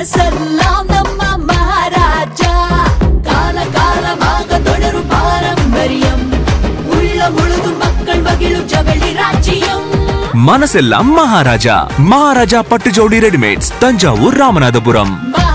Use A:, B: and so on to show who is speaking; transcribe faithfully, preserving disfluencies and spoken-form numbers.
A: மனசெல்லாம் நம்ம மகாராஜா கால காலமாக தொடரும் பாரம்பரியம் உள்ள முழுதும் மக்கள் மகிழும் ஜவுளி ராஜ்யம்
B: மனசெல்லாம் மகாராஜா மகாராஜா பட்டு ஜவுளி ரெடிமேட்ஸ் தஞ்சாவூர் ராமநாதபுரம்.